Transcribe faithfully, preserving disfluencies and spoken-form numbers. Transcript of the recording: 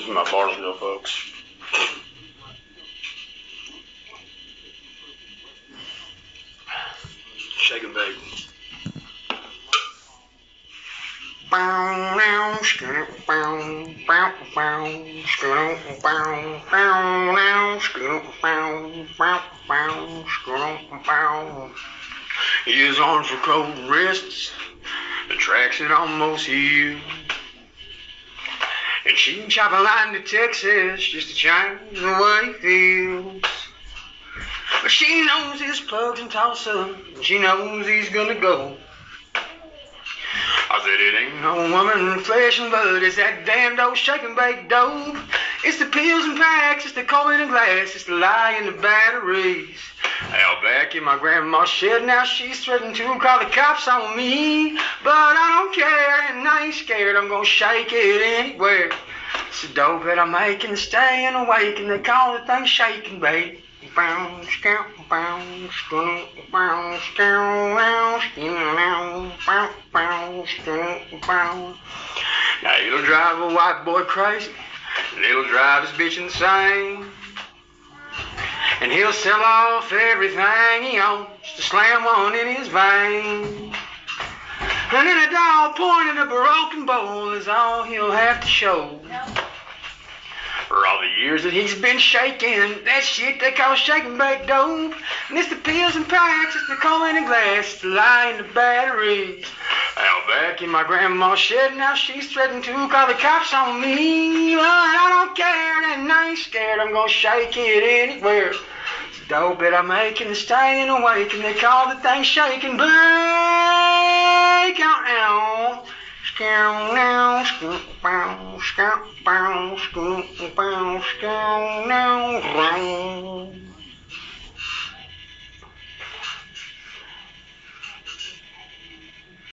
is my Bartlesville folks. Shake and bake. Bow now, scoot bow, bow bow, scoot bow, bow now, scoot bow, bow bow, scoot bow. His arms were cold and wrists, the tracks had almost healed. And she can chop a line to Texas just to change the way he feels. But she knows his plugs in Tulsa, and she knows he's gonna go. I said, it ain't no woman, flesh and blood, it's that damned old shake and bake dope. It's the pills and packs, it's the cold in glass, it's the lie and the batteries. Out back in my grandma's shed, now she's threatening to call the cops on me. But I don't care, and I ain't scared, I'm gonna shake it anywhere. It's the dope that I'm making, staying awake, and they call the thing shake and bake. Bounce, bounce, bounce, bounce, bounce, bounce. Now it'll drive a white boy crazy, and it'll drive his bitch insane. And he'll sell off everything he owns to slam one in his vein. And then a dog pointing a broken bowl is all he'll have to show. For all the years that he's been shaking that shit they call shake and bake dope. And it's the pills and packs, it's the coal in the glass, it's the lie and the batteries. Out back in my grandma's shed, now she's threatening to call the cops on me. But I don't care, and I ain't scared, I'm gonna shake it anywhere. It's the dope that I'm making, staying awake, and they call the thing shake and bake. Out now. Scout now, scout bow, scout bow, scout bow, scout now, round.